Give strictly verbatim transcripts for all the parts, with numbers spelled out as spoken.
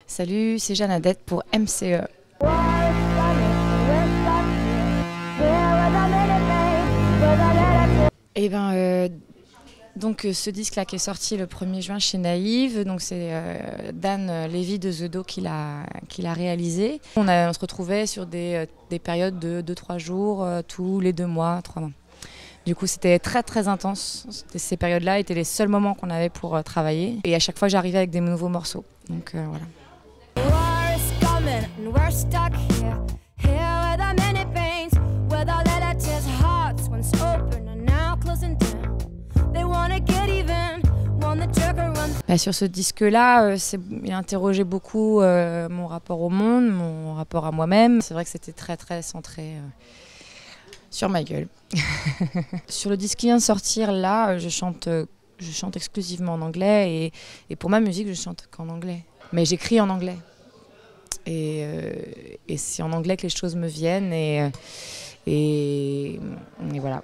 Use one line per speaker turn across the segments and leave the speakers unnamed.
Salut, c'est Jeannadette pour M C E. Et ben, euh, donc ce disque-là qui est sorti le premier juin chez Naïve, donc c'est euh, Dan Lévy de The Do qui l'a qui l'a réalisé. On, a, on se retrouvait sur des, des périodes de deux trois jours, euh, tous les deux mois, trois mois. Du coup, c'était très très intense. Ces périodes-là étaient les seuls moments qu'on avait pour euh, travailler. Et à chaque fois, j'arrivais avec des nouveaux morceaux. Donc euh, voilà. Bah, sur ce disque-là, euh, il a interrogé beaucoup euh, mon rapport au monde, mon rapport à moi-même. C'est vrai que c'était très très centré euh, sur ma gueule. Sur le disque qui vient de sortir, là, je chante, je chante exclusivement en anglais et, et pour ma musique, je chante qu'en anglais. Mais j'écris en anglais. Et, euh, et c'est en anglais que les choses me viennent et, et, et voilà.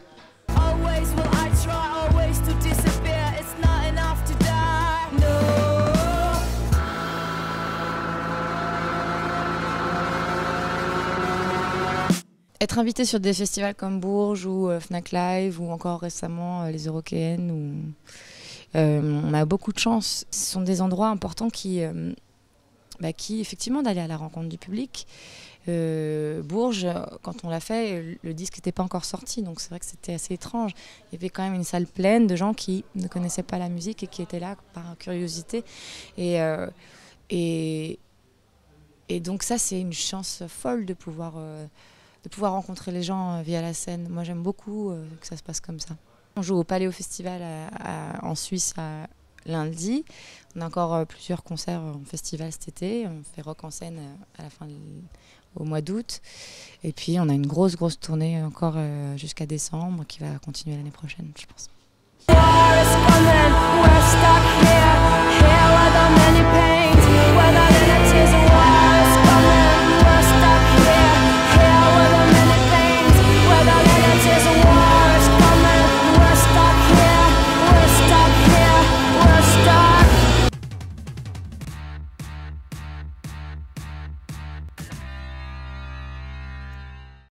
Être invité sur des festivals comme Bourges ou euh, Fnac Live ou encore récemment euh, les Eurokéennes, ou, euh, on a beaucoup de chance. Ce sont des endroits importants qui, euh, bah, qui effectivement, d'aller à la rencontre du public. Euh, Bourges, quand on l'a fait, le disque n'était pas encore sorti, donc c'est vrai que c'était assez étrange. Il y avait quand même une salle pleine de gens qui ne connaissaient pas la musique et qui étaient là par curiosité. Et, euh, et, et donc ça, c'est une chance folle de pouvoir... Euh, de pouvoir rencontrer les gens via la scène. Moi, j'aime beaucoup euh, que ça se passe comme ça. On joue au Paléo Festival à, à, en Suisse à lundi. On a encore euh, plusieurs concerts en festival cet été. On fait Rock en scène à la fin de, au mois d'août. Et puis, on a une grosse, grosse tournée encore euh, jusqu'à décembre qui va continuer l'année prochaine, je pense.